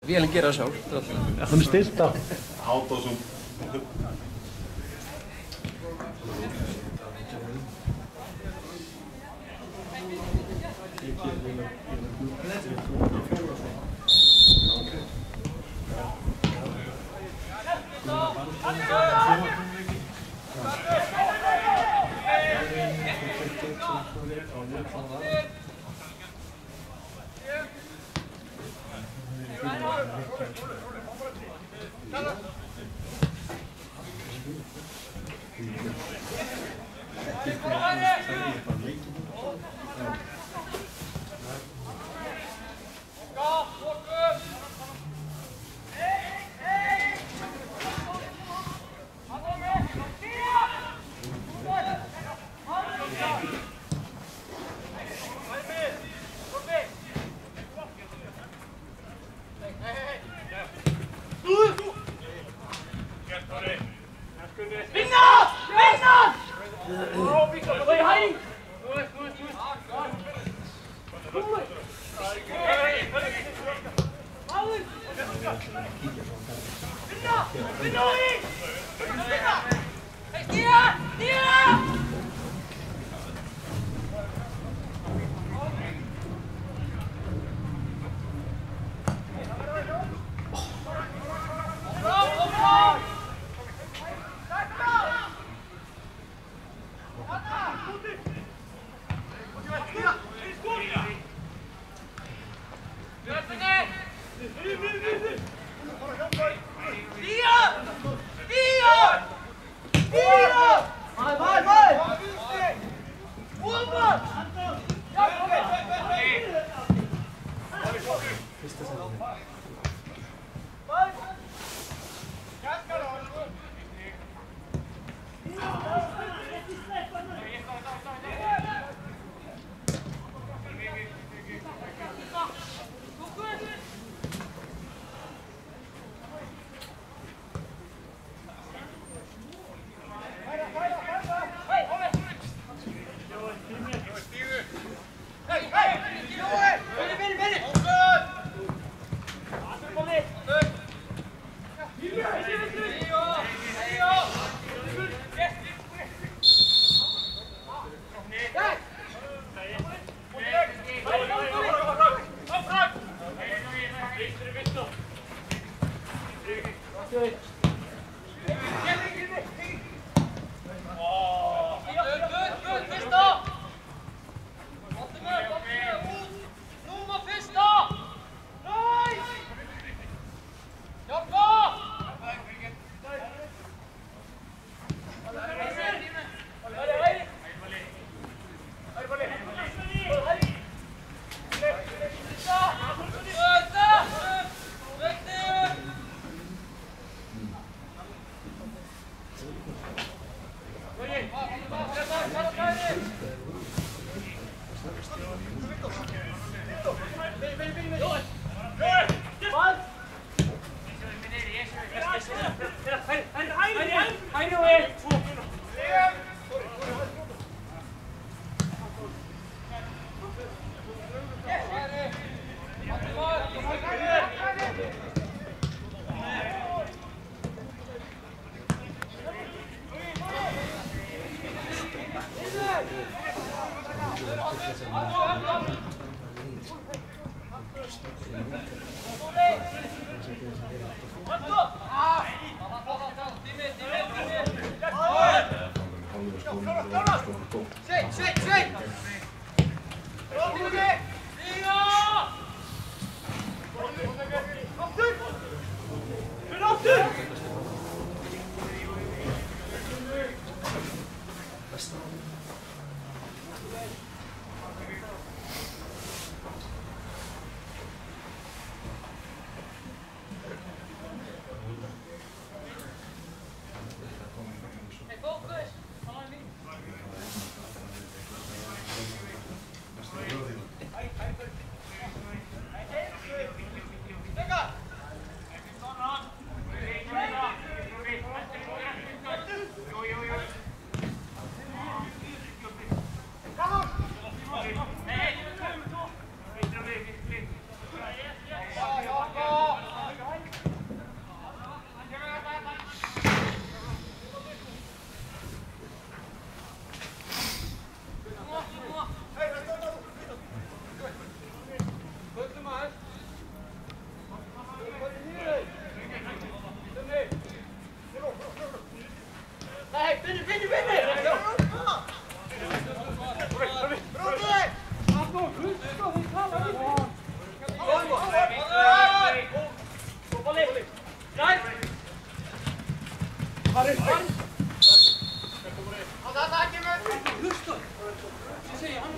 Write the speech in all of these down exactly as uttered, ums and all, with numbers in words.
Vélinn gera það sjálf. Hún er stilt á. Autosum.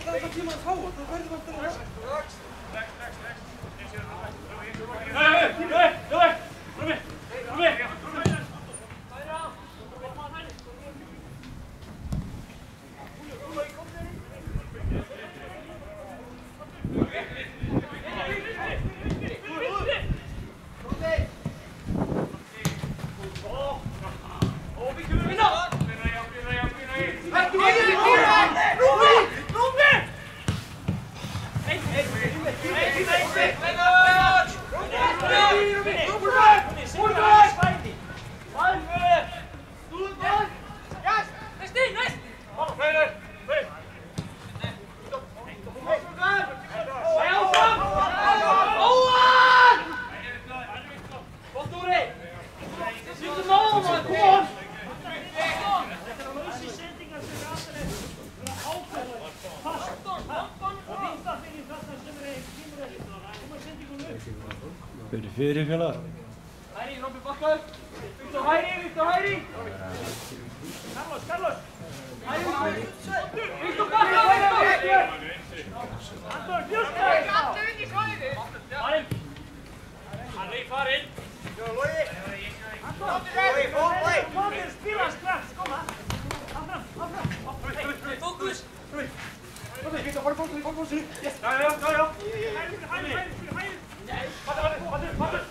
Fyrir fyrir félagar. Hæri, Robby bakkaður. Viktor hæri, Viktor hæri. Carlos, Carlos. Hæri, hæri. Viktor bakkaður, Viktor. Anton, fjölskar. Anton, inn í svæði. Farinn. Harri, farinn. Logi. Anton, Logi, fór, Logi. Logi, spila strax, koma. Áfram, áfram. Fókus. Robby, Viktor, farinn fókus, farinn fókus. Yes. Já, já, já, já. Hæri, hæri, hæri, hæri. Fattur, fattur, fattur, fattur.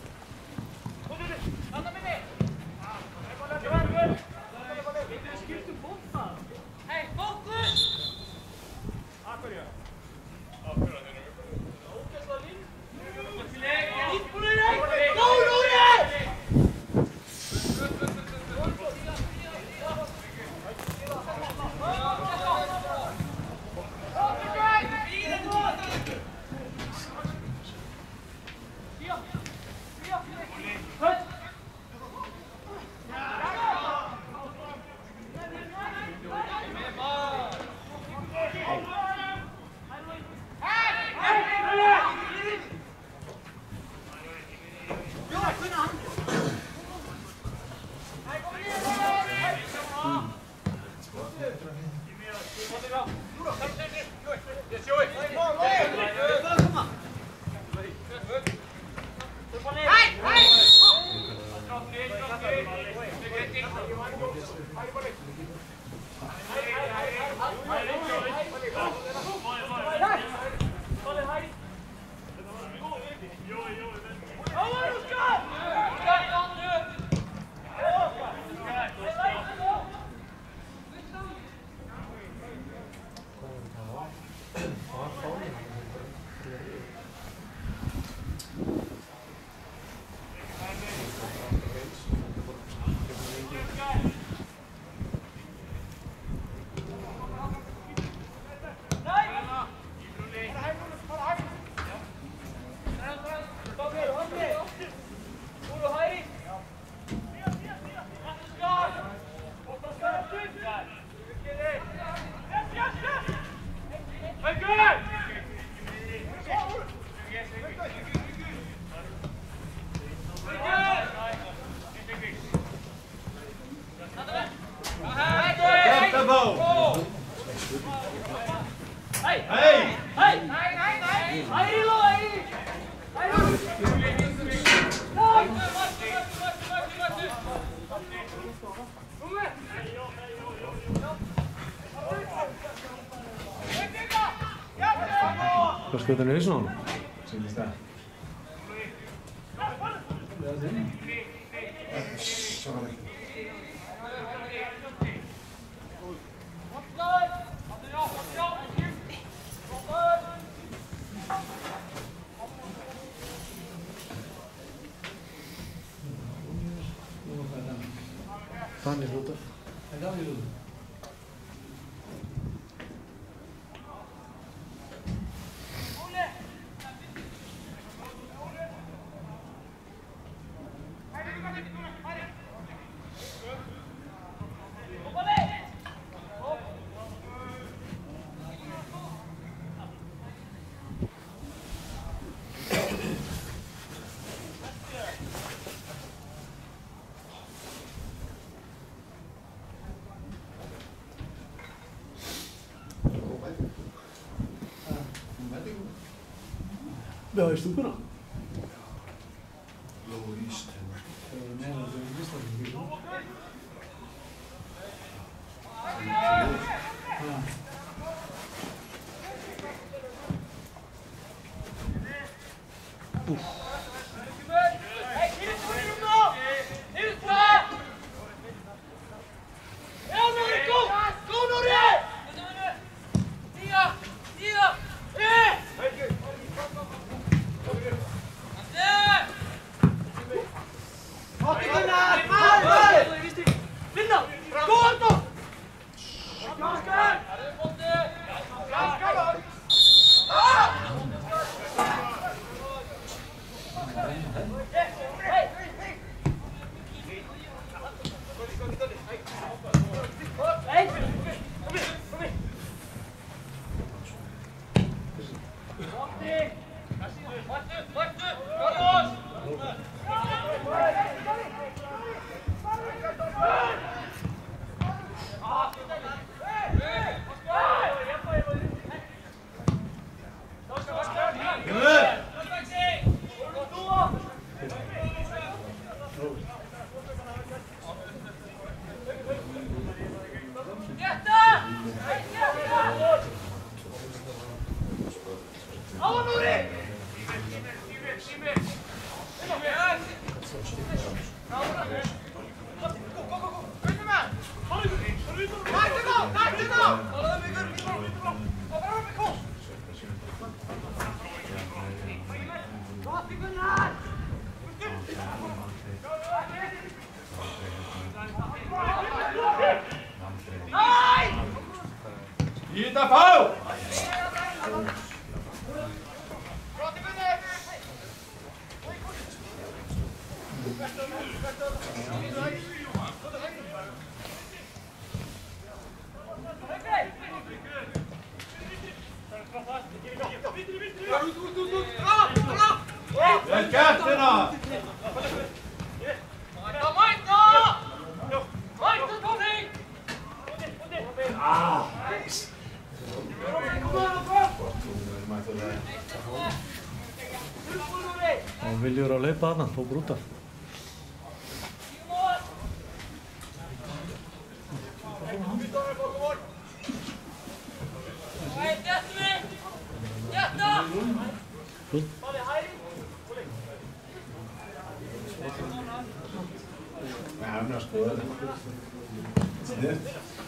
Anna minni. Við skiptum bolta. Hei, fókus. Akkurja. Akkurja þeir eru. Ógeðslega lín. Íbúinir. Go, Lúri! Hvað skoðar hann í hausinn á honum? Sýnist það. Svona mikið. Þannig hlutaf. Það er alveg hlutaf. Já, í stúkuna. Lóður íst hérna. Það er meira að það er íslandið fyrir. Úff. Gita Pau! Vel gert hérna! Og Viljur að hlaupa þarna, fór bara út af. Ja, men jag skojar. Snett.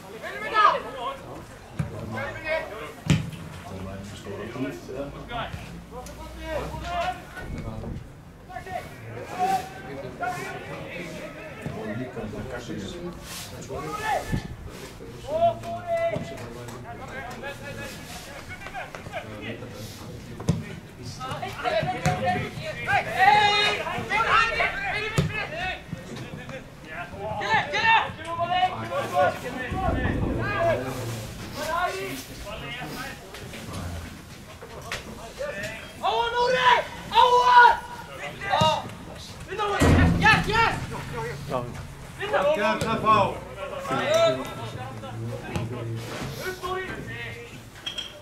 Gärna Pau!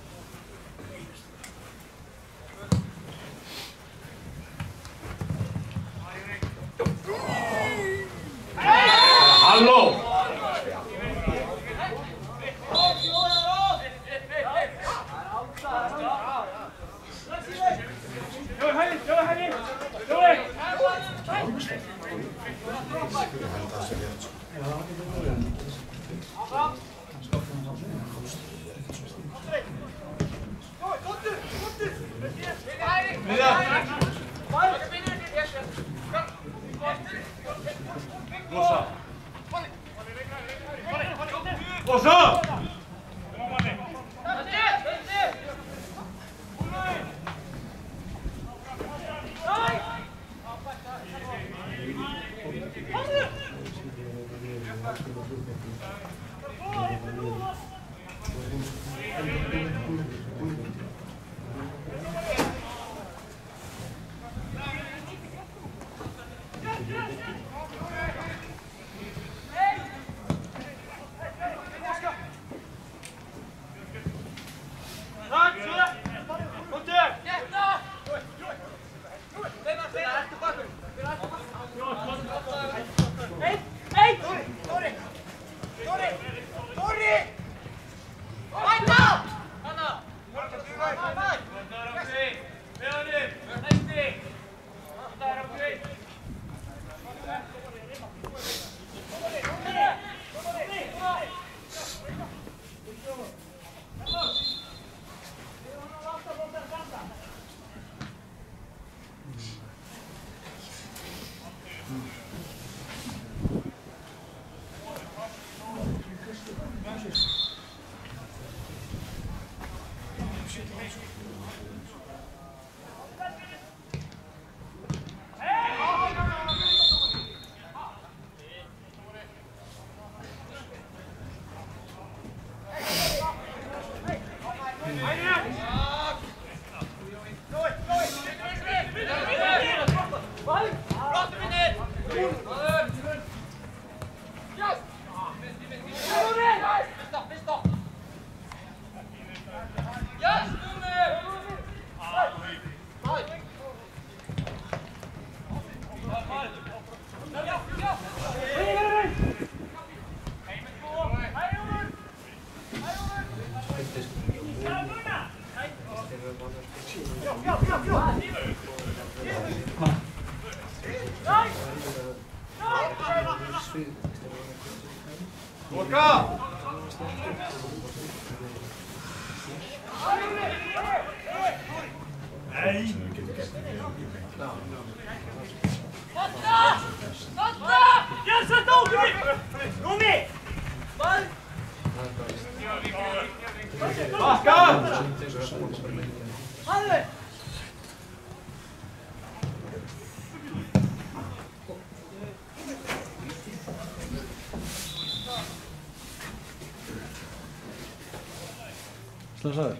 Slösaður?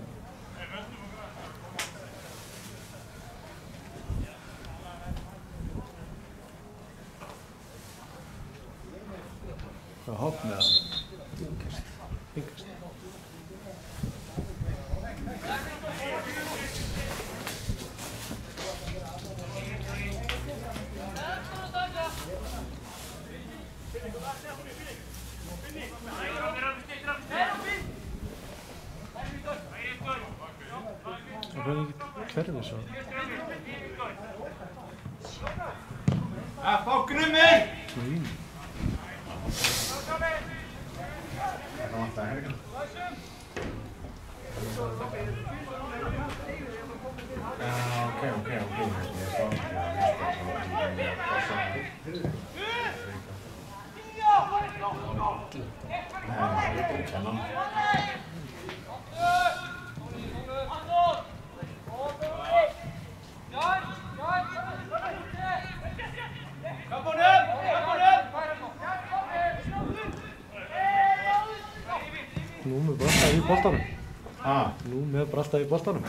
Hvað hopp með það? Yngast. Yngast. Það verður ekki hverfið svo. F á Grummi! Fín. Það vantar hergan. Já, ok, ok, ok. Ég er svo ekki að hlusta Nei, það er ekki kennan. Nú með bara alltaf í boltanum. Ah. Nú með bara alltaf í boltanum.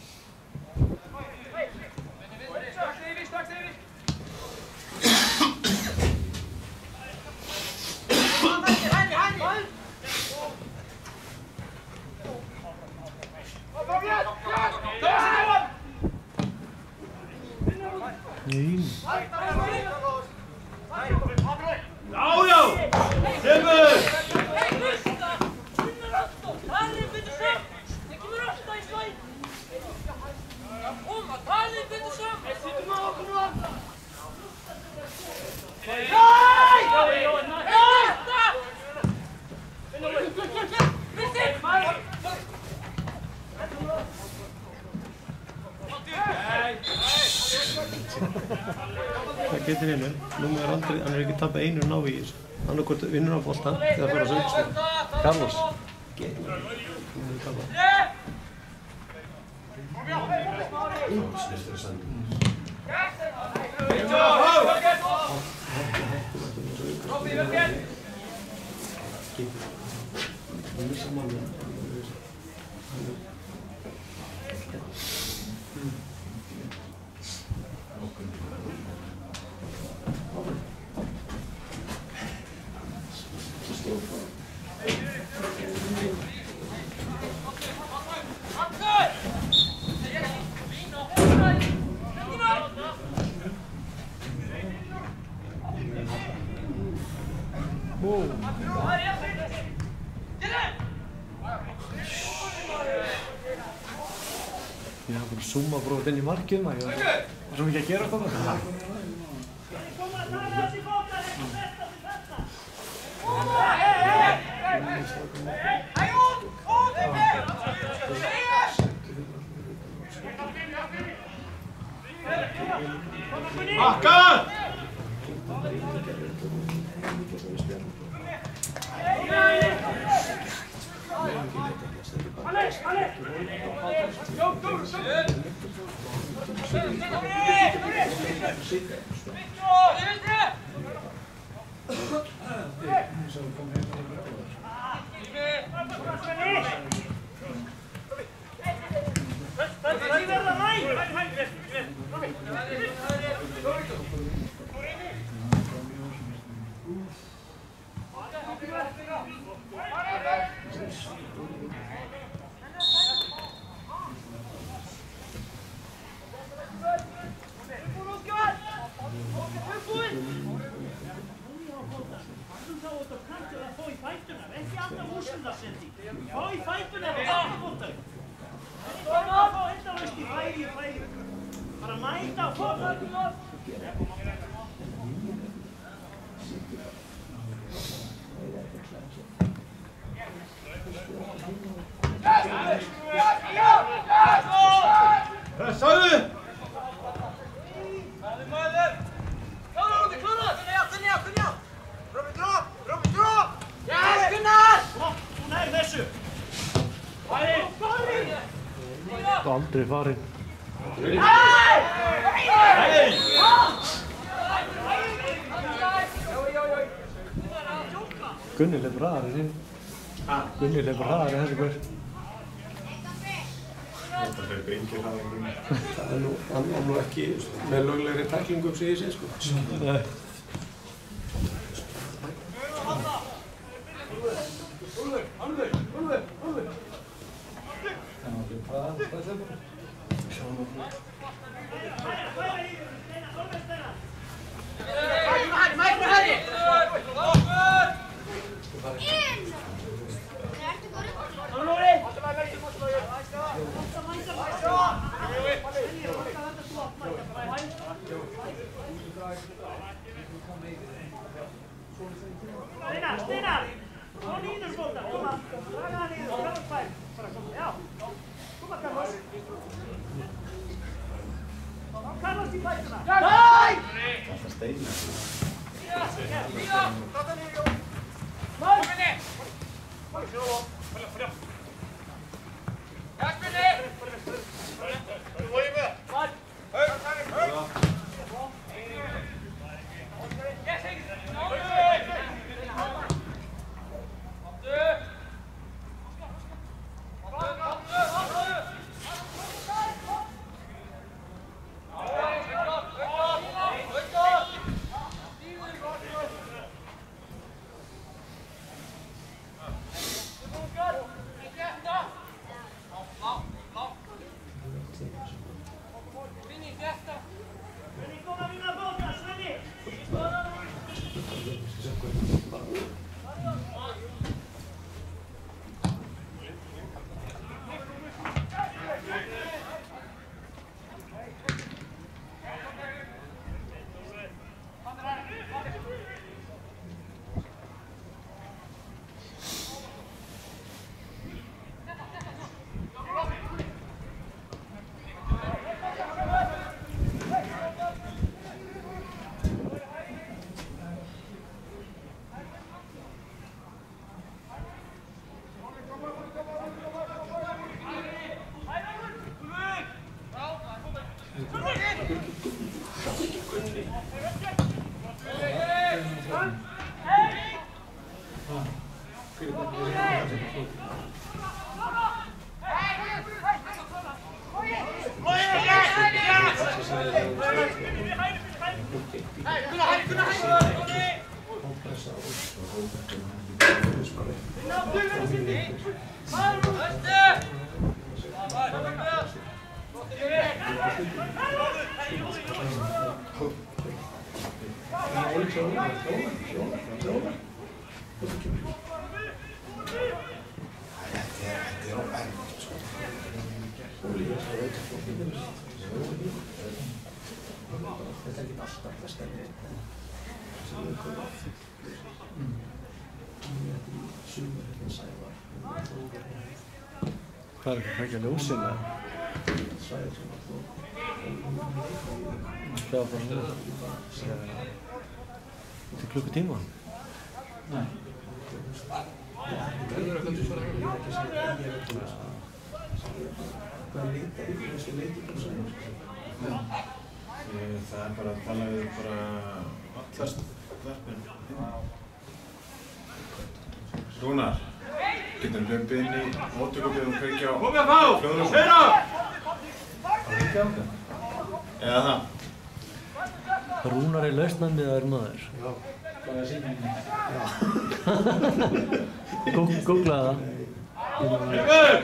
Nein. Já, já! Simur! Það getur vinnur. Nú er aldrei, hann er ekki tapað einu ná í þessu. Annarkvort vinnur á boltan þegar það fara að sögstu. Carlos. Hann er tapað. Ég hafði bara zooma bróðið inn í markið maður. Ég var svo mikið að gera þetta. Bakkar! Alex, Alex! Go, go, go! Pressaðu! Það var aldrei farinn. Gunni leifur hraðar en hinn. Gunni leifur hraðar en þessi hver. Það er bringið hraðar en Gunni. Það er nú, hann var nú ekki með löglegri tæklingu upp sig í sig, sko. Nei. Steinar, Steinar! Kom niður skóta, koma! Draga hann niður, Carlos fær! Bara koma, já! Koma Carlos! Ná Carlos í fætuna! Næ! Þetta Steinar. Líða! Prata niður, Jón! Næ! Minni! Takk minni! Þú voru með! Næ! Haug! Haug! Óli Þetta er ekki alltaf besta lið. Sem við komum að fullur. Þetta er í sumar hérna Sævar. Hvað er ekki ekki ljósin eða? Sævar sem var þó. Það var bara svona. Þetta er klukkutíma? Nei. Það er ekki svo að ég er ekki að segja að ég er ekki að segja. Hvað leita ykkur þessi leikur á Sævar? Það er bara að tala við bara allar starfinn. Rúnar, getur við hlaupið inn í móttökubíð og kveikja á Komið að fá! hljóðrúm? Sveina! Eða það? Rúnar er lausnamiðaður maður. Já, hvað er síðan? Googlaði það. Sveimur!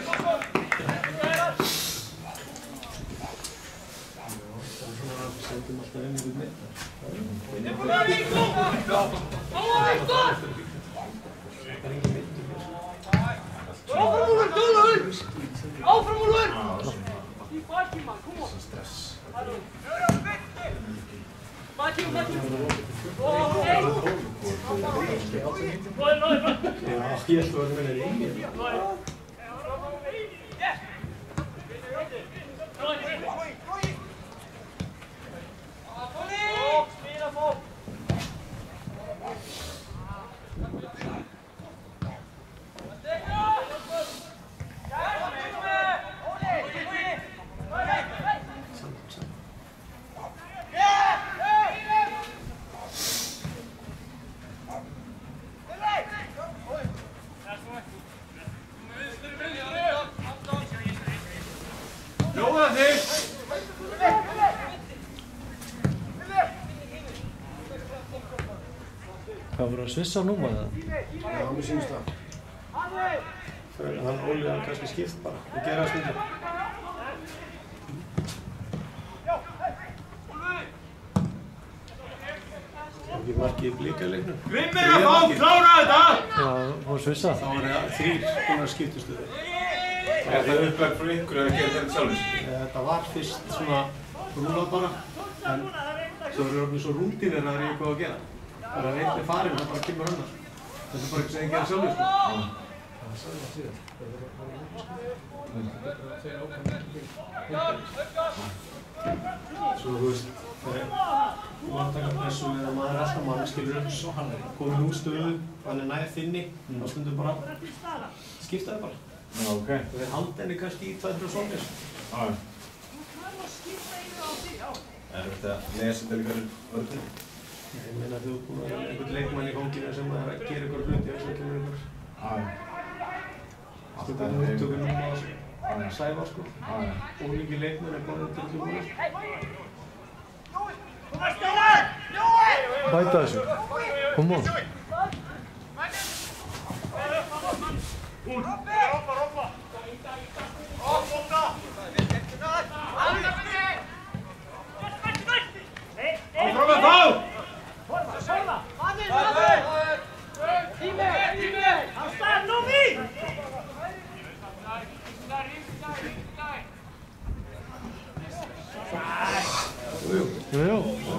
Sendum alltaf inn ykkur með það. Áfram Úlfur! Í baki mann, kom on! Stress. Baki og baki! Og hey! Lóði, lóði, lóði! Já, ég held að það er einnig. Jóða þig! Hvað voru að svissa núma eða? Já, mér sýnist það. Hann Óli hann kannski skipt bara og gera það stundum. Það er ekki margið í blíkaleiknum. Grimmir að fá klára þetta! Já, voru svissa? Þá var það þrír konar skiptustuði. Er það upplægt frá ykkur eða gerir þetta sjálfins? Þetta var fyrst svona rúlað bara, en svo eru orðin svo rúndínir að það er eitthvað að gera. Það er að einn er farinn, það bara kemur annar. Þetta er bara eitthvað sem ég gera sjálfur, sko. Það sagði það síðan. Svo þú veist, það er máttakar pressu við að maður er alltaf mann, skilur upp, svo hann er komin úr stöðu, hann er næð þinni, þá stundum bara skipta þau bara. Já, ok. Það er haldinni kannski í tvær þrjár sóknir. Já. Er þetta að lesa til ykkur vörðinu? Ég meina að þú er búin að vera einhvern leikmann í fanginu sem að gera ykkur hluti og svo kemur ykkur Já. stökum úttökum núna á Sævar, sko. Ólíki leikmenn er bara til hljóðbúinir. Bæta þessu. Kom on. Áfram að fá! Tími, tími! Á stað, Nómi! Jú, jú.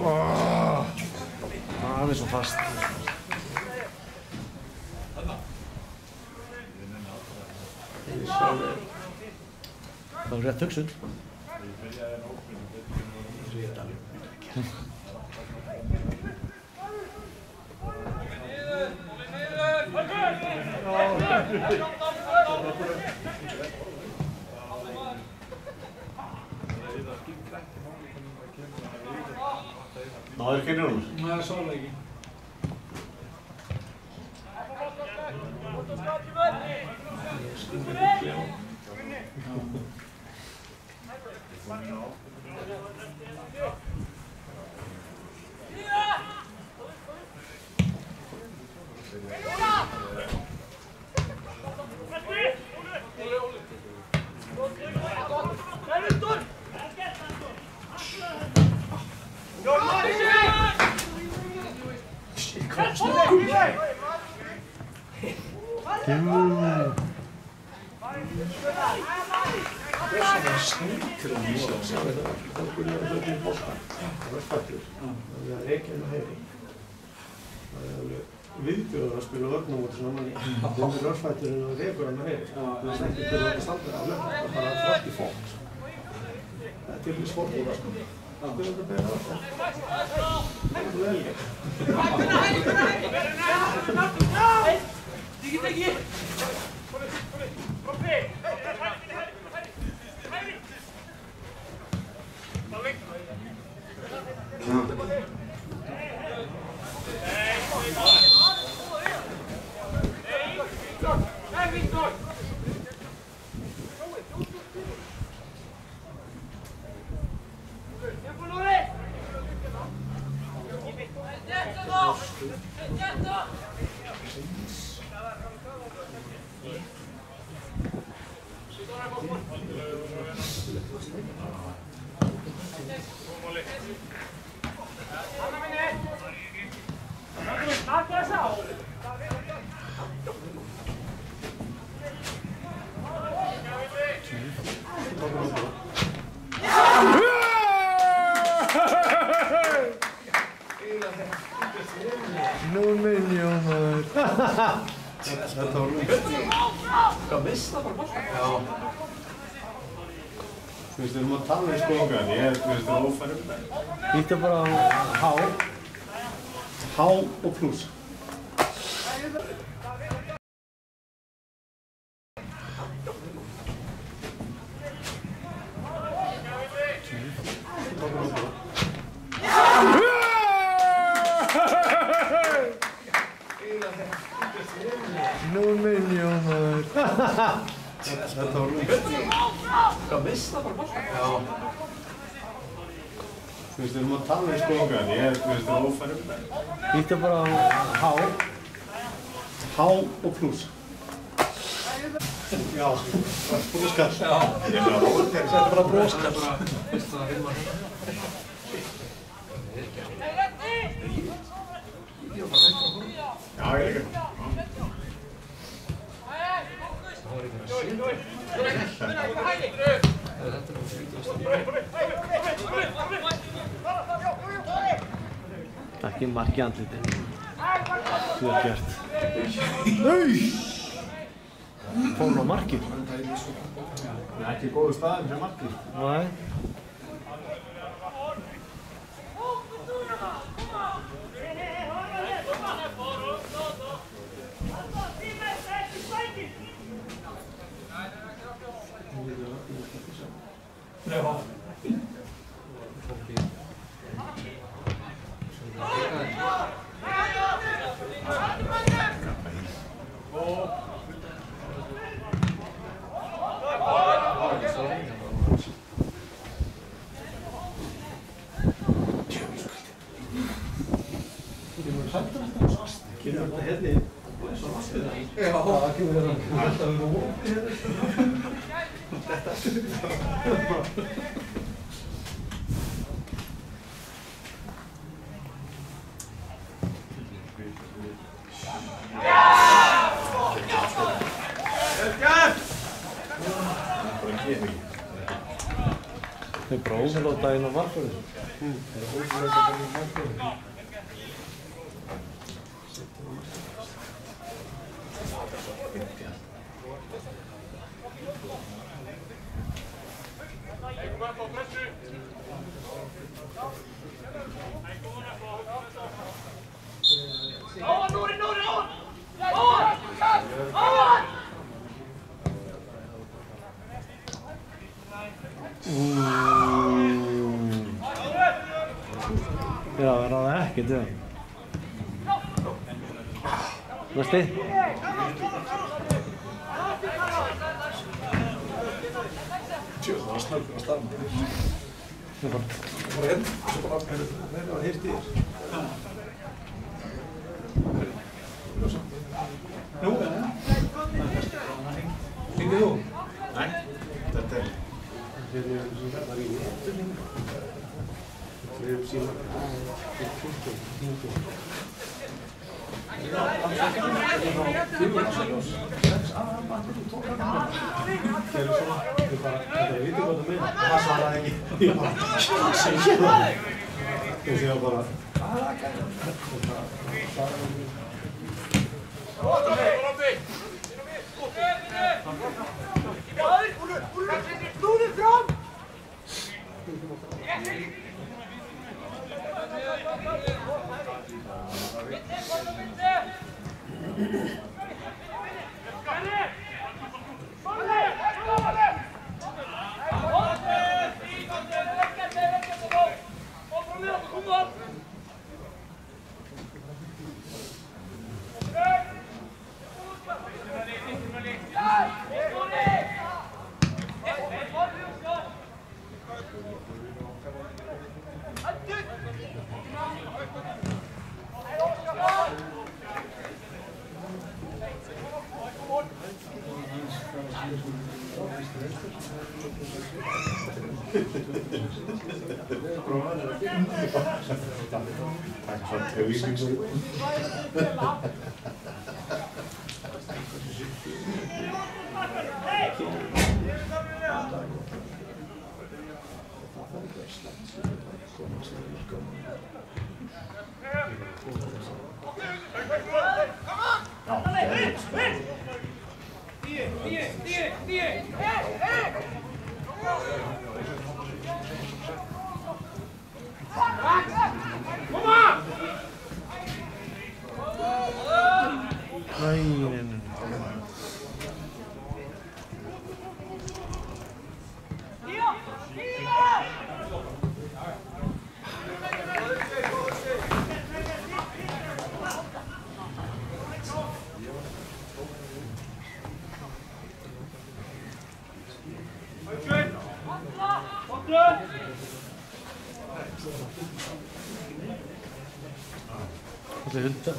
Það er svo fast. Það var rétt hugsun. Náður ekki núna? Nei, það sála ekki. Stundir ekki á. Til að lýsa þessu. Það er Gunnar að hlaupa í boltan. Það er spættur. Það er reykja með hægri. Það er alveg viðbjóður að spila vörn á móti svona manni. Það er rörfætturinn og reykur hann með hægri. Það er ekki til að standa á hlaupa. Það er bara þrátt í fólk. Það er til í sportbúra sko. Það er þetta beina það. Það er velgeir. Ekki, ekki! Koppi! Nú minn ég maður. Þetta var lúgt. Hvað mista bara boltan? Já. Þú veist, við erum að tala í skókan. Ég er, þú veist, það er ófærum þetta. Ítta bara á há. Há og plús. Nú minn ég maður. Þetta var lúgt. Hvað mista bara boltan? Já. Þú veist, við erum að tala í skókan. Ég er, þú veist, það er ófærum þetta. Ítta bara á há. Há og plús. Já, það er bróskall. Já. Ég er bara óþér. Þetta er bara bróskall. Já, ég er ekki. Ekki mark í andlitið. Þú er gert. Fór hún á markið? Það er ekki góðu staðin fyrir markið. Nei. Kemur þetta hérna eins og vaskið það? Já. Það kemur hérna alltaf um hópið hérna. Það er bara óþjóðlóta inn á markvörðu. Það er óþjóðlóta inn á markvörðu. Já, það ráði ekki til það. Næsti. Tjó, það var snögg að starma. Það er bara... Það var hérna, svo bara afhverju, það var heyrt í þér. Nú? Hringið þú? Nei, þetta er... Þetta er sem það var í eftirlingu. Þetta er síðan... Þetta er Gerðu svona, þau bara, þetta er vitið hvað það meina. Það svaraði ekki. Ég bara, segja það. Þau segja bara, hvað er það að gera? Og það svaraði ekki. Snúðu fram! Det är inte.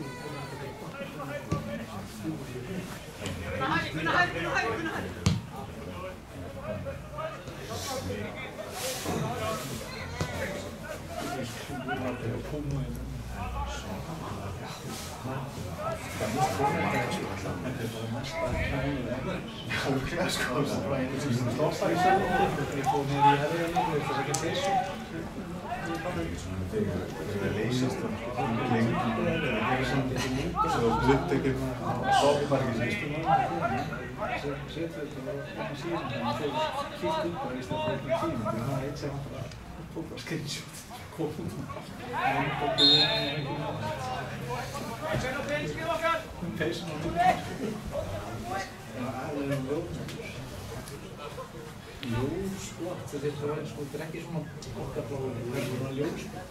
Ljósblott, þetta er sko, þetta er ekki svona okkarbláður, þetta er svona ljósblott.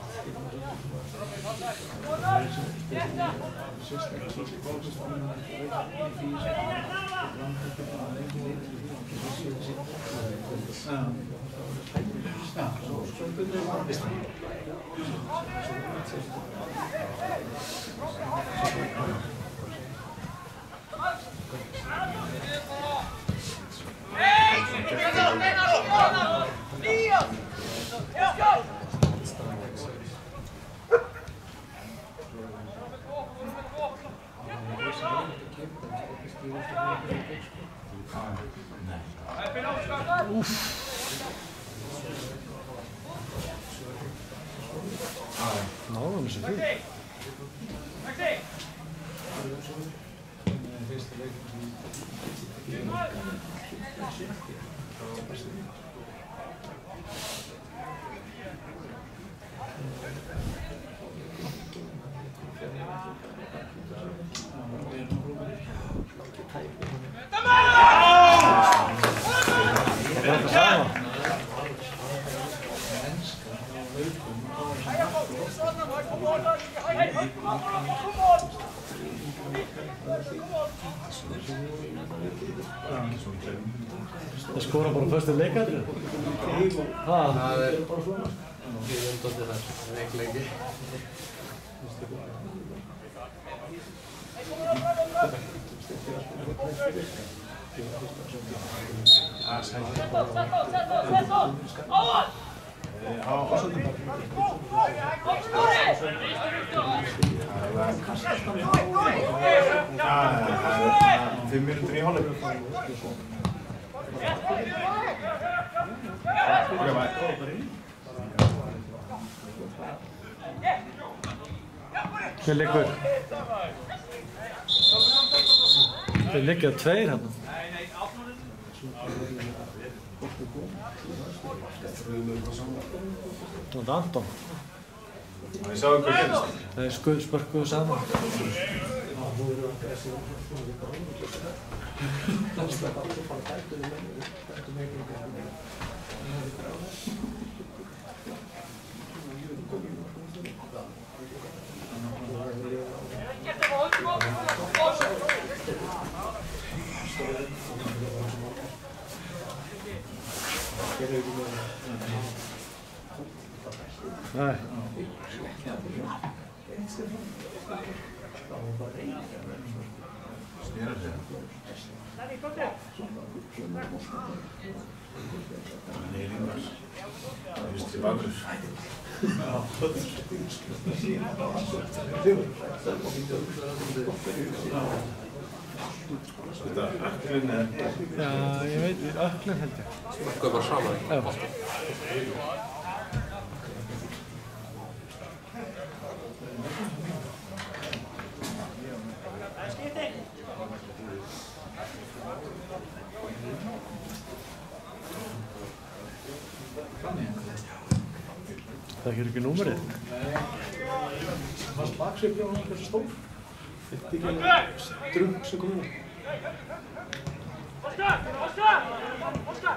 Það er svona sérstaklega svona bálsistofnum að það er ekki í því sem landhættir að lengi lengi og það séu þessi. Já, svo byrjuðum við að vista. Náðum þessu fyrir. Það skora bara fyrstu leikadrið. Það er bara svona. Við erum doldið þar, veikleiki. Já, Fimm mínútur í hálfleik. Ok, bye. Hver liggur? Þeir liggja tveir hann. Það er Anton. Ég sá hvað gerist. Þeir skuð spörkuðu saman. Nej. Snýrar sig. Nei, Ingvar. Vinstri bakur. Þetta öklun eða? Já, ég veit, öklun held ég. Hvað var saman? Já. Það er ekki númerið. Nei. Fast baksveifli á hann hversu stór. Þetta er ekki alveg ströng sem kom inn. Oskar! Oskar! Oskar!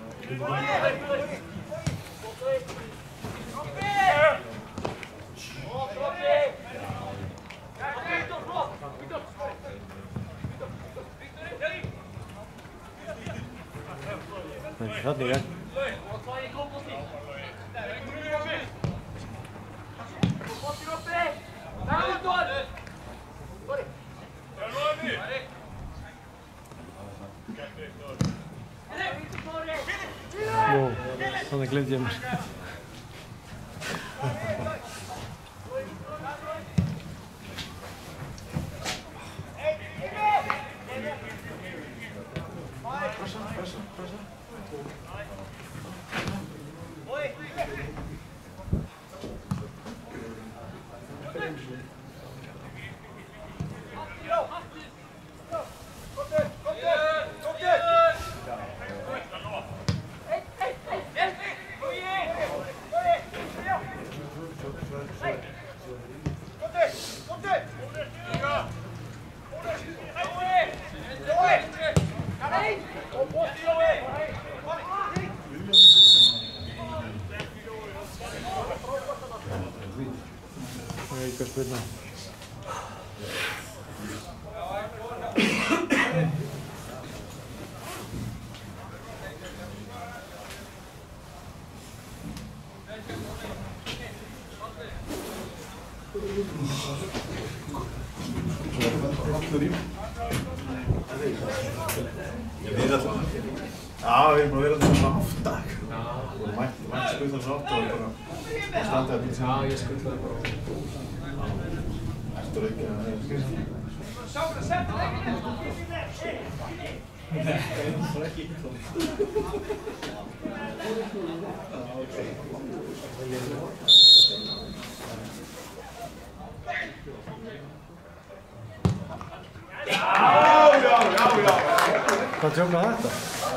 Það er ekki þannig, ja. Nú, þannig glemdi ég mér. Spilna. Ég veit alltaf. Já, við erum bara að vera þetta svona átta. Við vorum mætt skutt þess átta og bara standið að bíða. Já, ég skuttlaði bara. Ertu ekki að það? Sjáum það, setja leikinn! Nei, það var ekki Já, já, já, já. Hvað tjóknar þetta?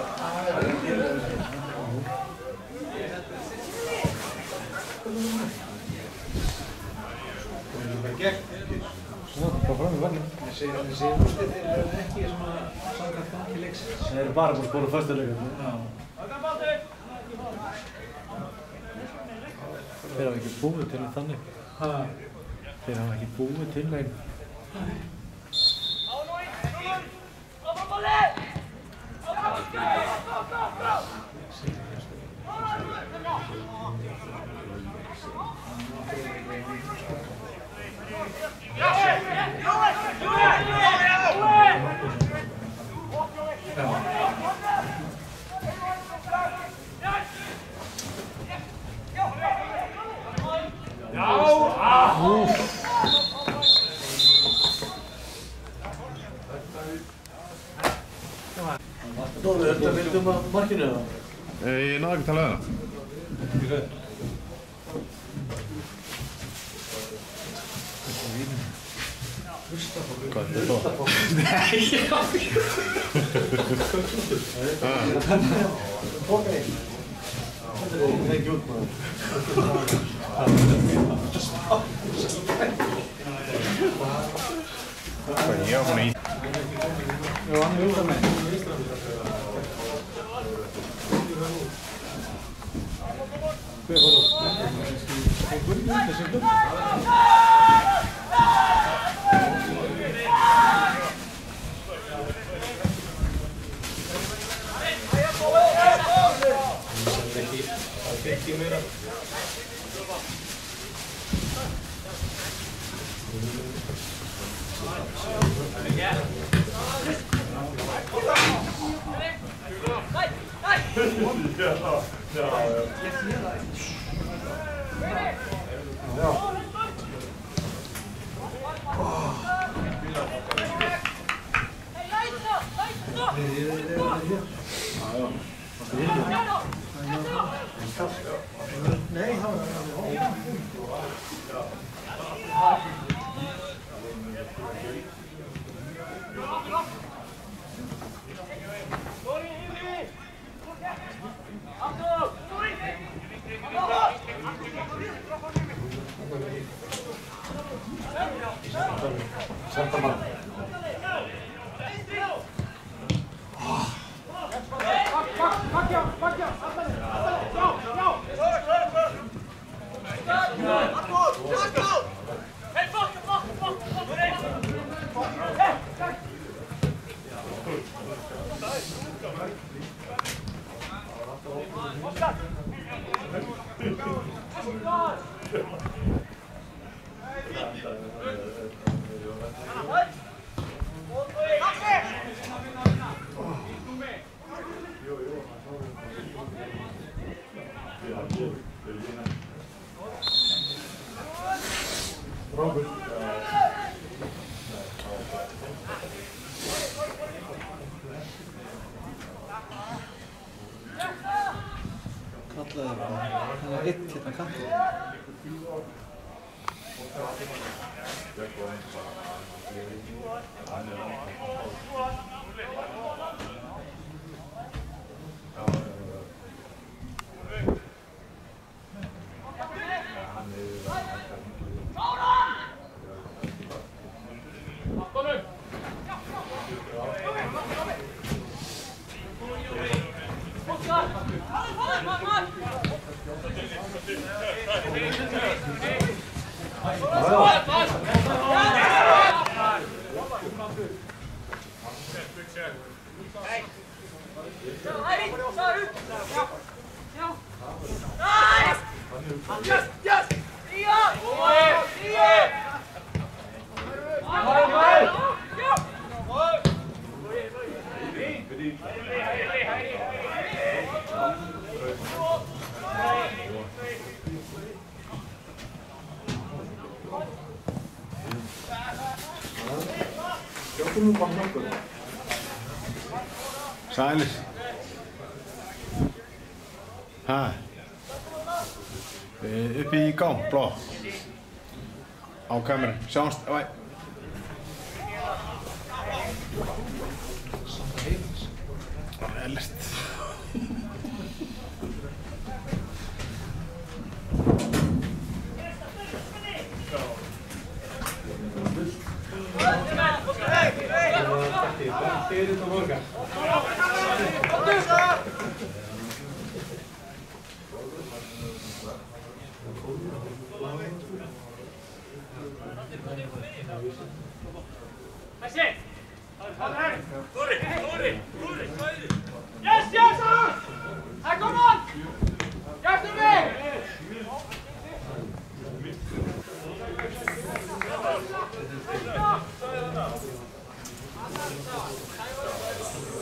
Svo, hvað fram í vagnin? Þessi úrslit eru ekki svona samkvæmt gangi leiksins. Þeir eru bara búin að spila fyrstu leikum. Þeir hafa ekki búið til þannig. Þeir hafa ekki búið til þeim. markinu eða? Ég náðu ekki að tala um það. Hvað er þetta þá? Nei, já. Það er ekki út maður. Hvað ég á hann í? Já, hann er vinstra megin. Hver var það? Nei, hann var Santa mann. Kallaði það, hann var eitt hérna kantið. Sælir. Hæ? Uppi í gám, blá. Á kameran. Sjáumst. Bæ. Það er list. Fyrir þetta morga. Yes, yes! Hey, come on! Get to me! Stop!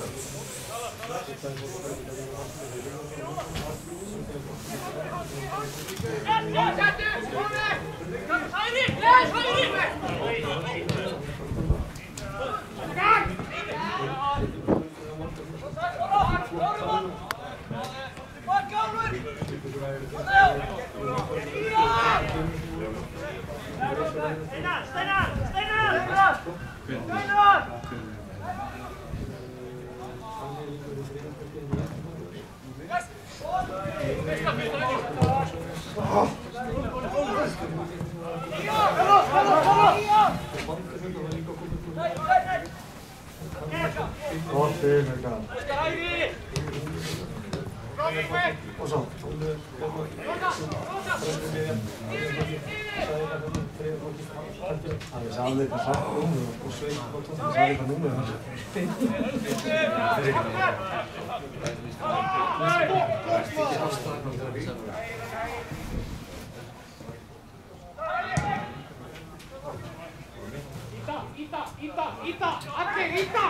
Gott fyrir það. Og svo. Það er sannlega eitthvað satt númer og sveik og tótt það er eitthvað númer þessu. Ita, ita, ita, allir ita!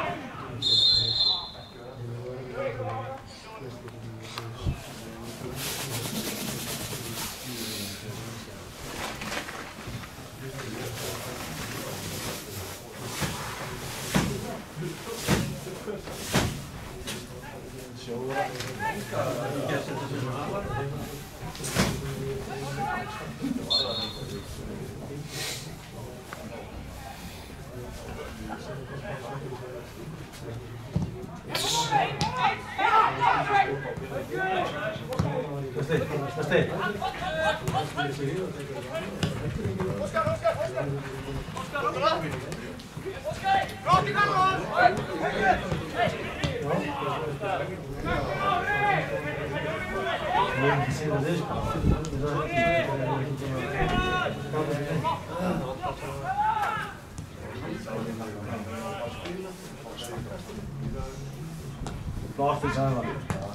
Bort í saman.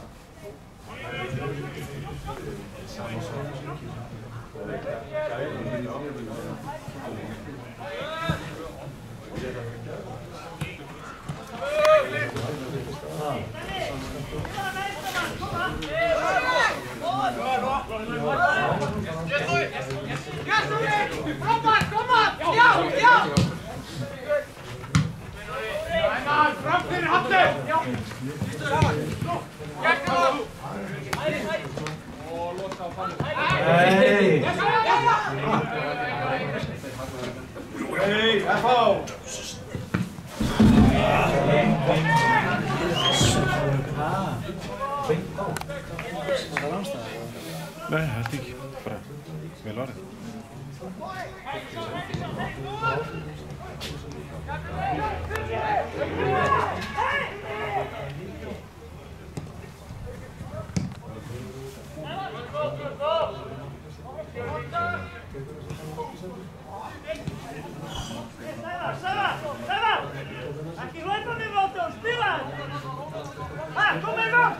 Hey! Hey, F O! Nei, held ekki. Bara vel varðið. Ekki hlaupa mig Valdi og spila! Ha, kom með það!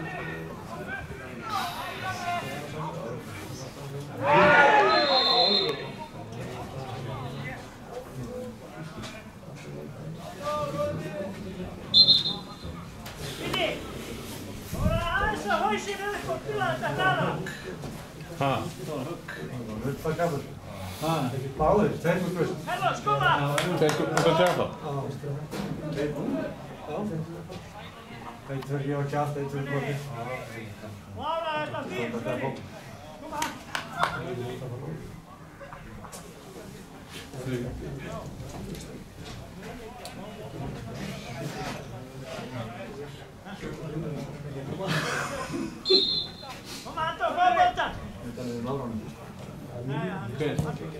Vinni! Það voru aðeins að hausinu upp og spila þetta hraða! Ha? Vilt það gafur? Ha? Báðir, tveir með gull. Carlos, koma! Tveir gull, hvað er það? Tveir gull? Já. Eitt fyrir gefa kjátt, eitt fyrir blokki. Lára, þetta er fín, Sverri! Koma! Koma, Anton, fá boltan! Þetta er náðrann. Nei, hann er svo.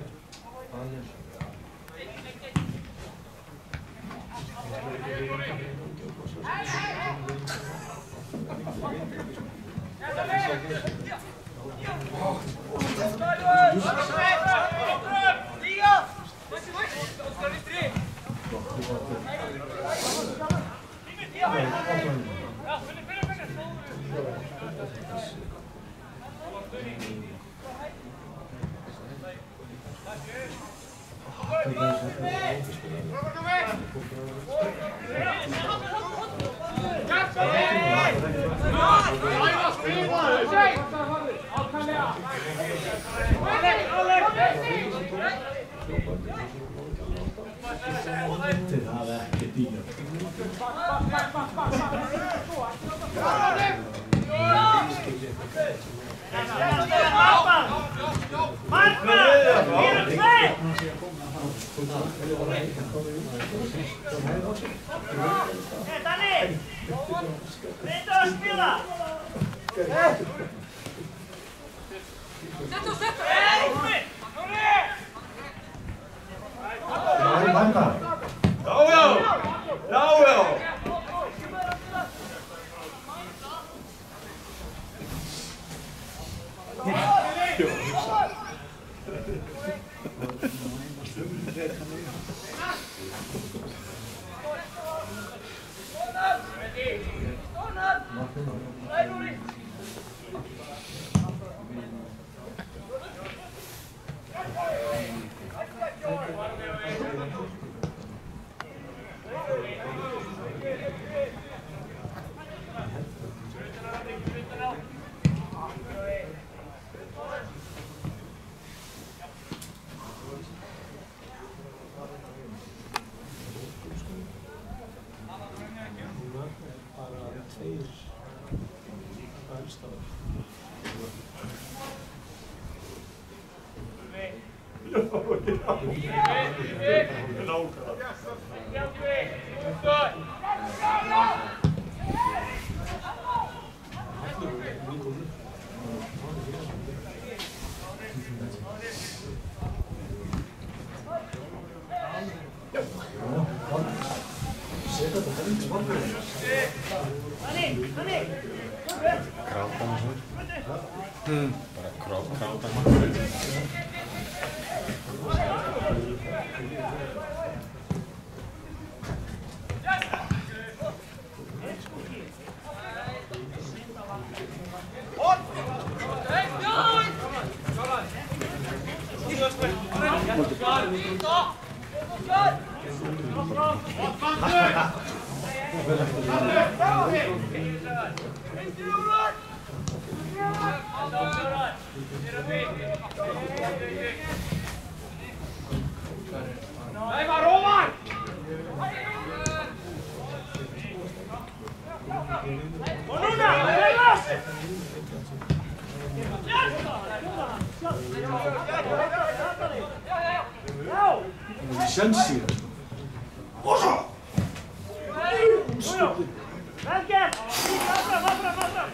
Það er ekki dýr. Hei, Danni! Reyndu að spila! Sjensíða. Osa! Vel gert! Áfram, áfram, áfram!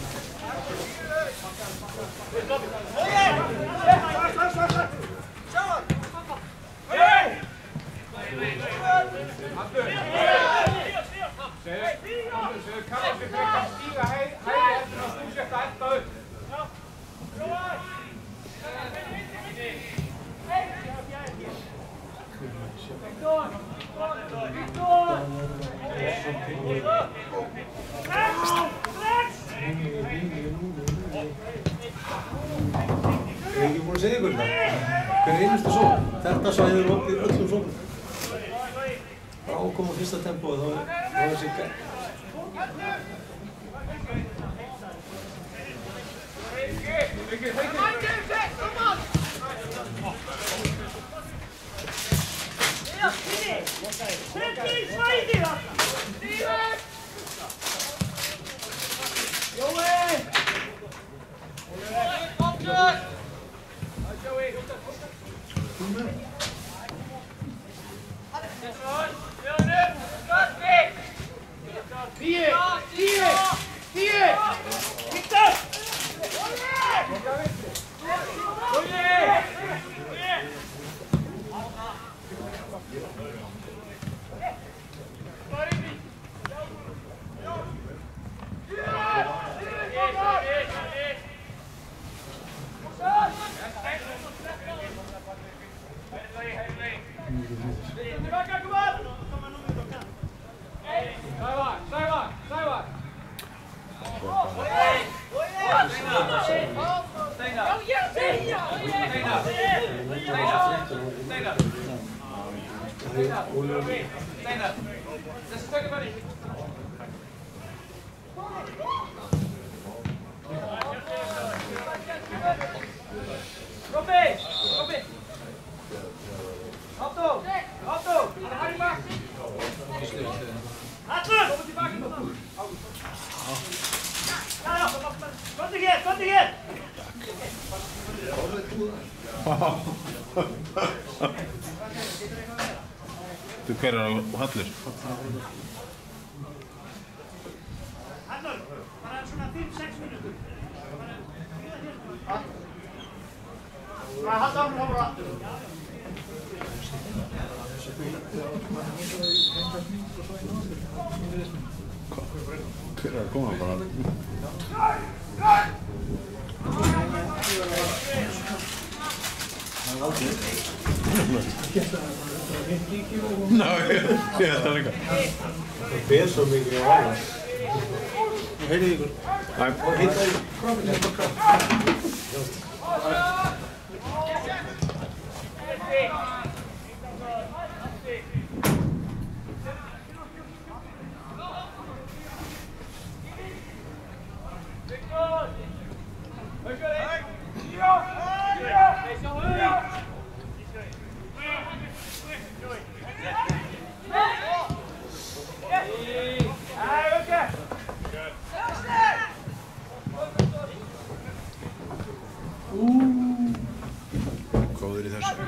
Segðu Karl sig frekar stíga hægri eftir að þú sért að elda upp. Ég hef ekki búin að segja ykkur það. Hver einustu sókn. Þetta svæði er opið öllum sóknum. Bara ákoma fyrsta tempóið þá er þessi gætt. Settu í svæðið alltaf! Jói! Tíu! Tíu! Tíu! Viktor! Þú hver er á Hallur? Hallur, bara svona fimm sex mínútur. Bara halda áfram áfram aftur. Hver er að koma bara? Ná, ég held það líka. Það ber svo mikið á annars. Nú heyrið ykkur. Næ. Og hitta í kroppinu hérna á kropp. Góður í þessu.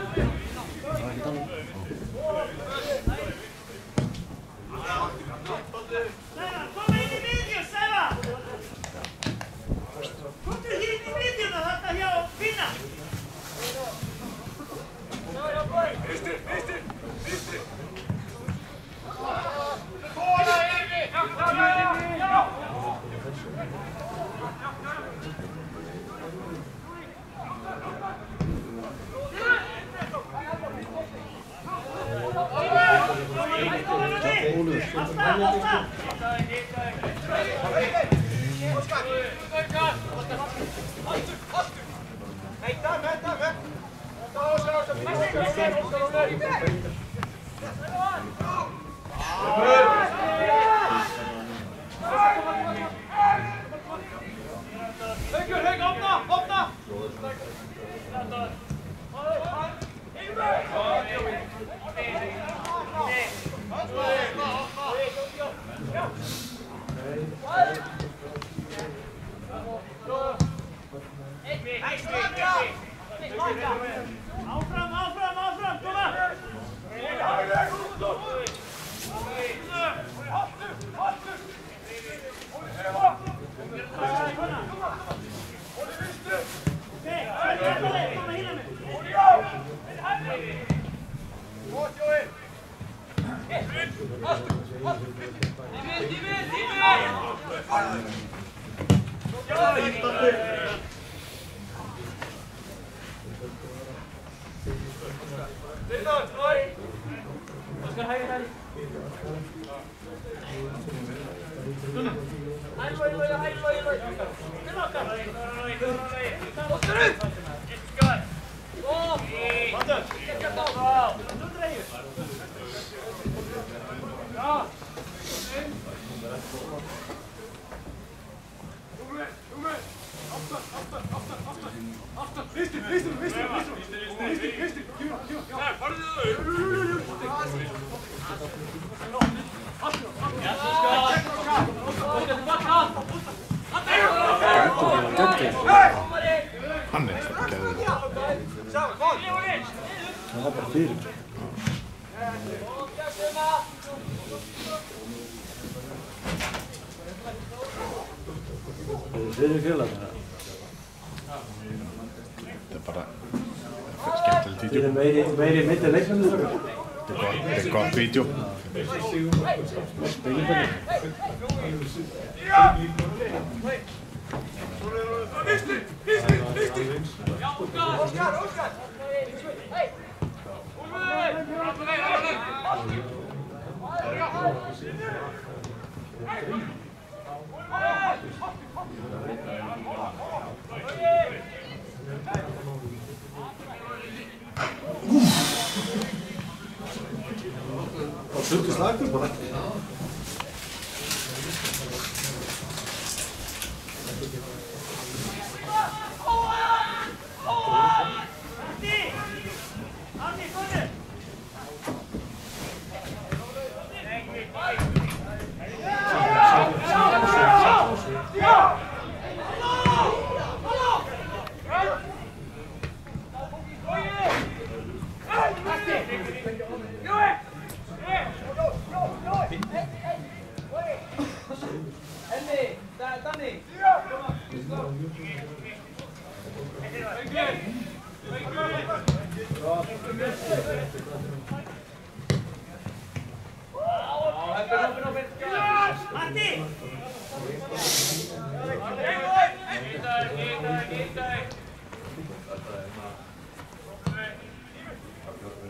Áfram, áfram, áfram, koma! Hann er ekki geðveikur. Það var bara fyrir. Þið eru félagar. Þetta er bara skemmtilegt Þið vídeo. eru meiri, meiri myndi leikmennu þar. Þetta er gott, þetta er gott vídeo. Og svolítið slagur bara. Matti!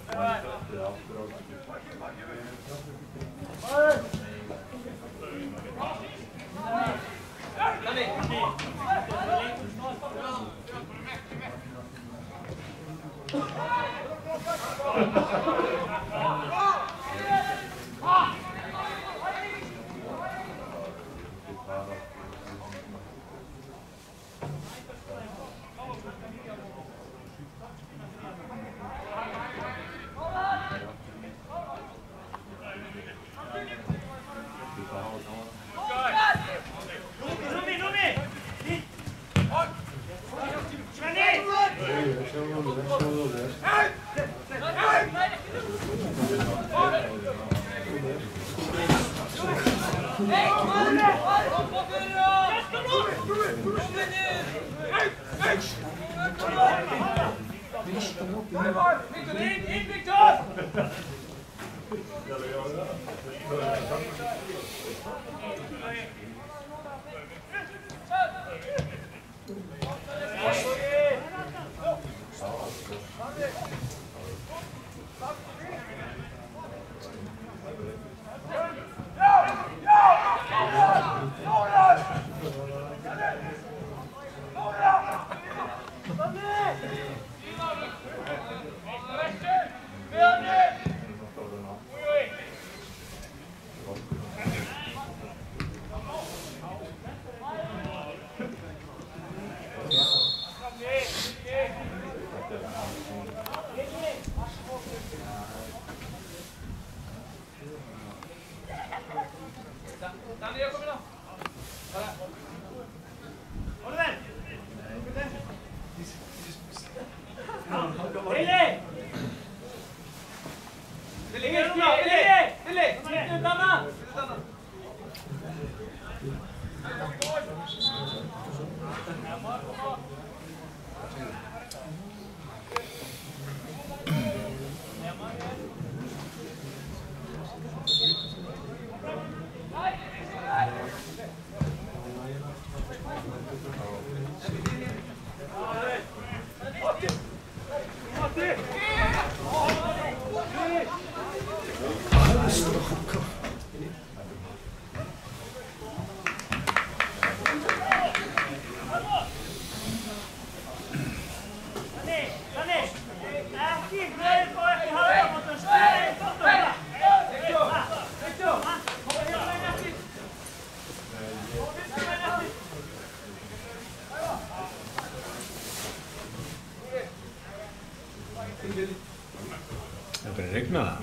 Það er bara að rigna það.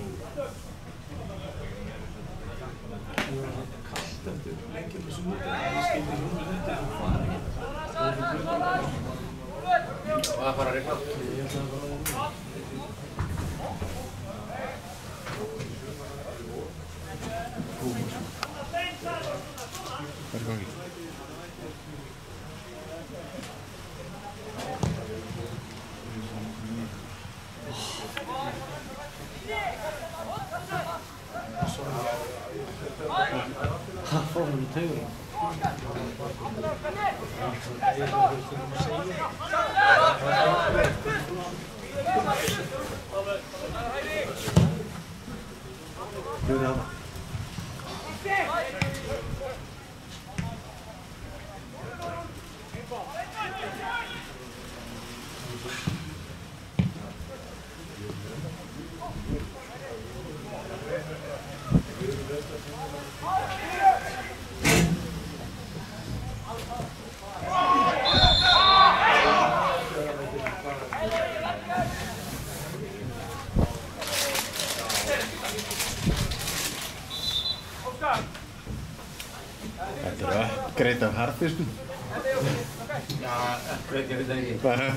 Kallt eftir leikjum þessu múti, það skiptir hún þetta og fari. Og það fara að rigna. Hvað er gangi? Ha, fórum í taugunum. Hver er það? Þetta er greit af harðfiskum. Já, ekki veit ekki. Bara.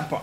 sleppa.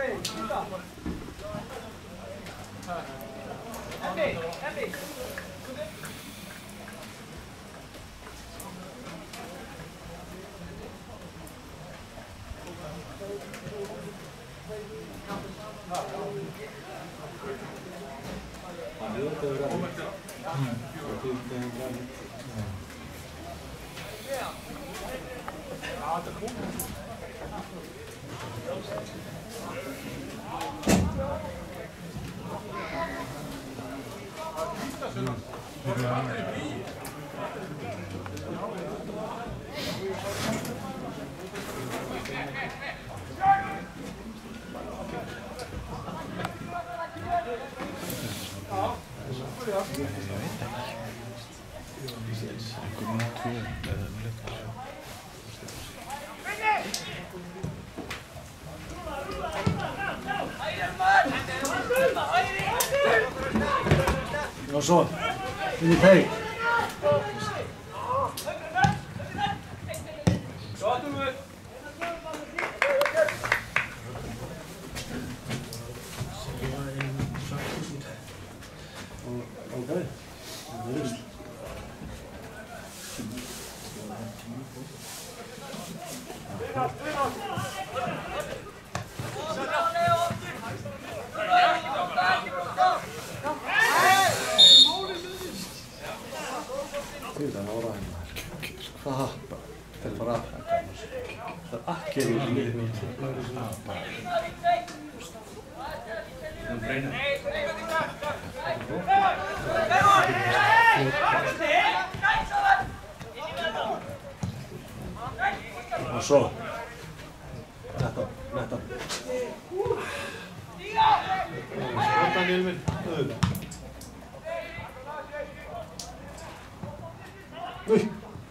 Og så, inn í teig. Ok, það er vist. Þetta er nára hérna. Hvað? Þetta er bara það er akkeri í liðinu. Og svo Þetta, þetta Skottan í ilminn, auðvitað. Új!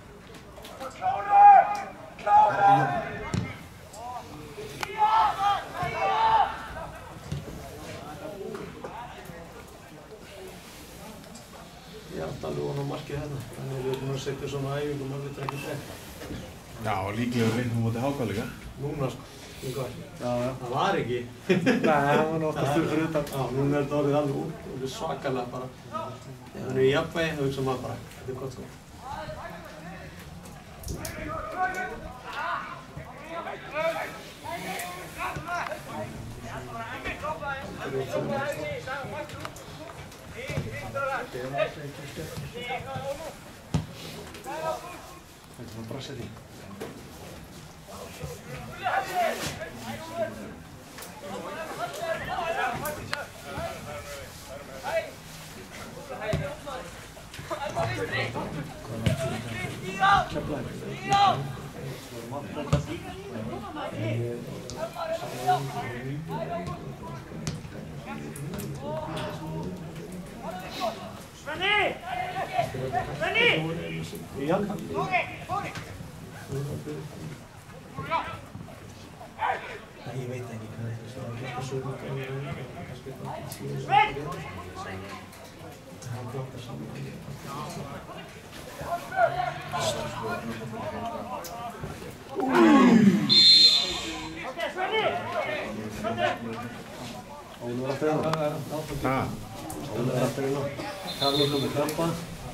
Ég átti alveg von á markið hérna, þannig við erum að setja svona æfingu og maður veit ekki þetta. Já, líklega vinnum við mótið H K líka. Núna sko, í hvað? Já, já. Það var ekki. Nei, það var náttúrulega fyrir utan. Já, núna er þetta orðið alveg út, og við svakalega bara. Þannig við jafnvægi, þá hugsa maður bara, þetta er gott sko. Þetta er svona brassið í. Svenni! Svenni! Já. Ég veit ekki hvað þetta er svona eitthvað sögur og kannski eitthvað síðan sem þetta er. Það blóttar saman. Ok, Svenni! Óli var aftur hérna. Ha? Óli var aftur hérna. Carlos með krampa.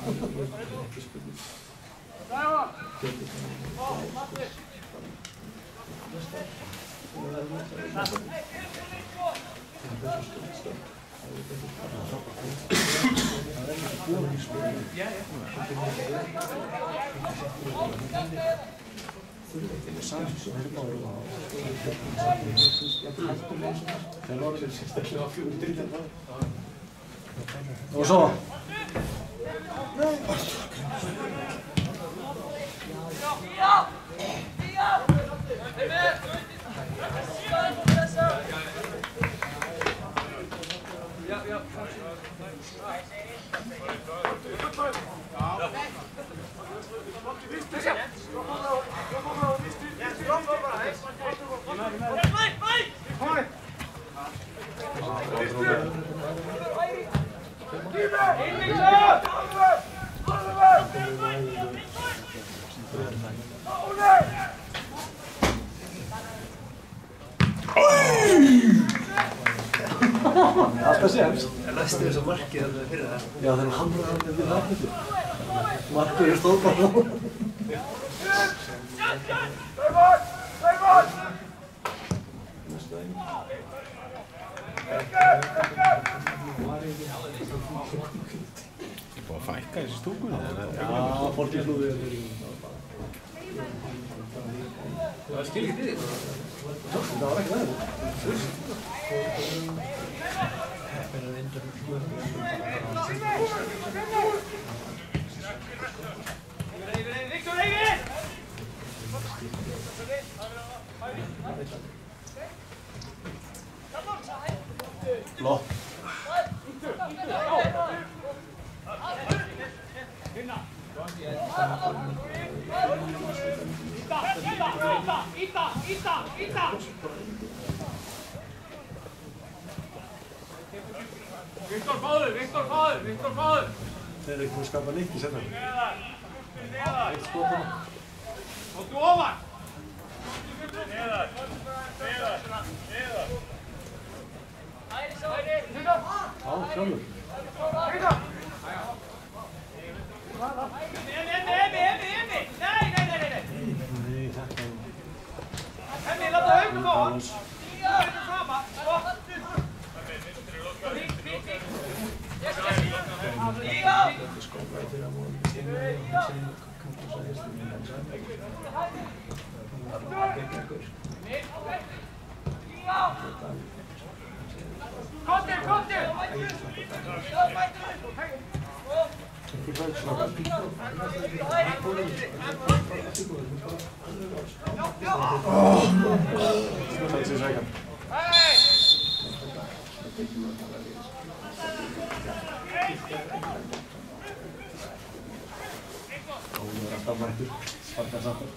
Og svo Oj! þetta semst. Það læsti þess að markið þarna fyrir það. Já, þannig að hamraði hann við markið. Markið er stóð bara á. Ég er búin að fækka þessi stúkunni. Já, fólki snúðið er fyrir. Það skil ekki við. Það var ekki það. Viktor Eivin! Blott. Íta, íta, íta! Viktor fáður, Viktor fáður, Viktor fáður! Þeir eru ekki búin að skapa neitt í setna. Neðar, neðar! Eitt skotana. Hóttu ofan! Neðar, neðar, neðar! Já, sjálfur. Emmi, emmi, emmi, emmi, emmi! Nei, nei, nei, nei! Nei, þetta er... Emmi, láta haugum á hann! Þetta sama, svo! Vík, vík, vík! Yes, yes! Líga! Kontir, kontir! Ekki fælt snakka. Þetta er sækja. Hún er alltaf mættur. Sparkar saman.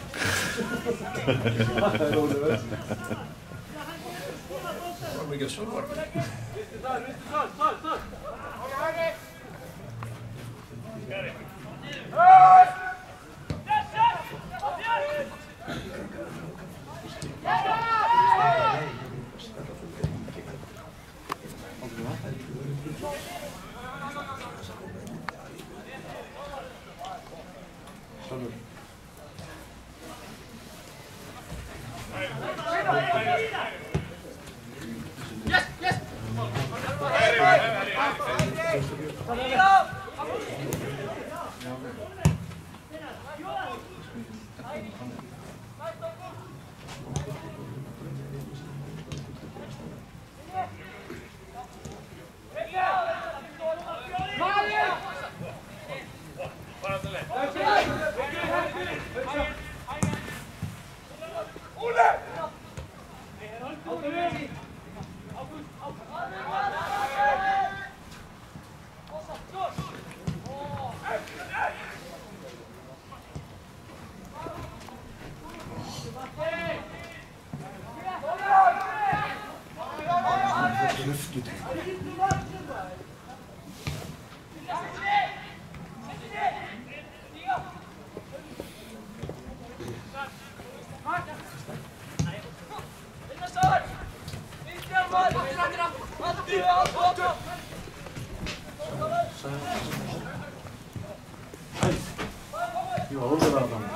Það er rólega vel. Það var mikið að sofa. Sjálfur. Yes, yes! Jú, hóður að það.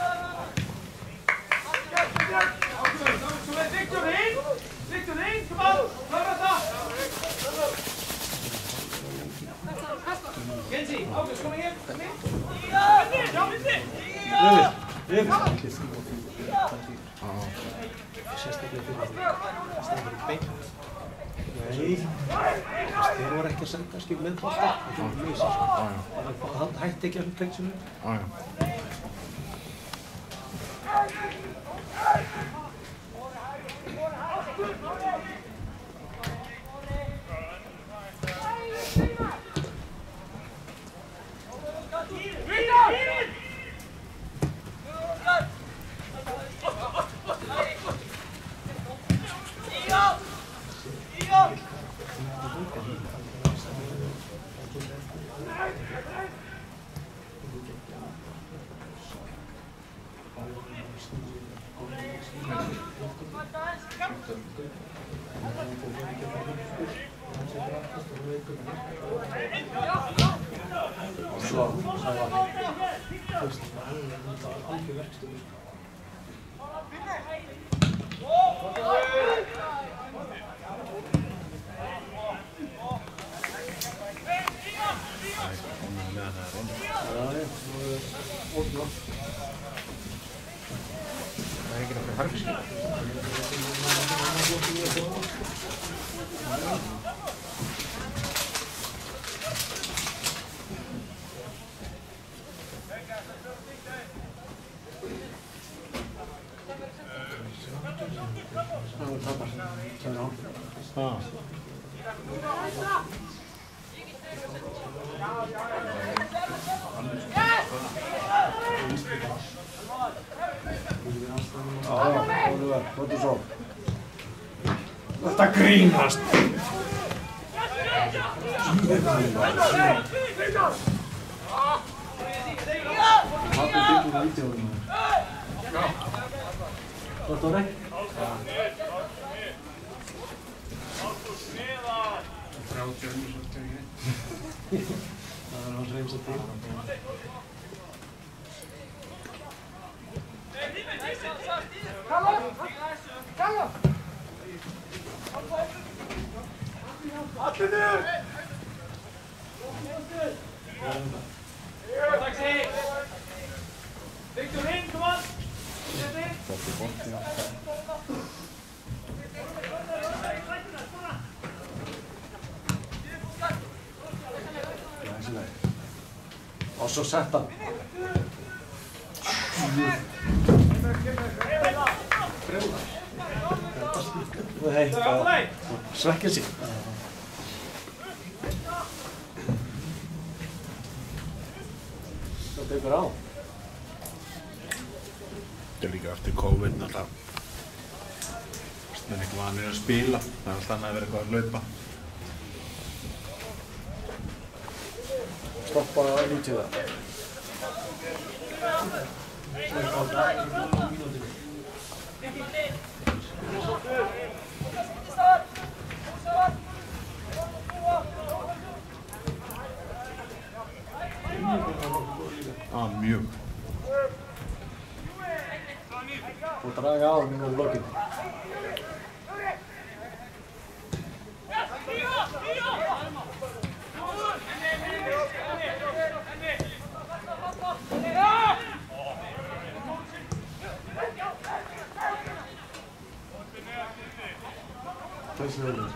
Viktor in! Viktor in! Kom aan! Klara það! Kenzie, August, kom hier! Ja! Ja, myndi! Yfir! Yfir! Sérstaklega fyrir það. Það stefnir í beint. Nei, þeir voru ekki að senda skil með bolta. Það var mjög sér. Það hætti ekki að hluta leiksinu. Já, já. Og svo, það var, þú veist, það hefði verið algjör verkstöðu. Það er ekki náttúrulega harfiskil. Það var tapar, sagði hann. Já. Já, Oliver, hvað er svo? Þetta grínast! Pappi tekur það vídeóinu. Hvort var það? þrjátíu önnur svo tekið ég. Það var hans reynsa til. Allir niður! Taxi! Victor in, kom on! Bótti, bótti, já. Glæsileg. Og svo sett hann. Nei, það svekkja sig. Það tekur á. Þetta er líka eftir COVID náttúrulega. Það er ekki vanir að spila, það er alltaf annað að vera eitthvað að hlaupa. Stoppa lítið það. Já, mjög. Og draga á hann í lokin. Þessi verður.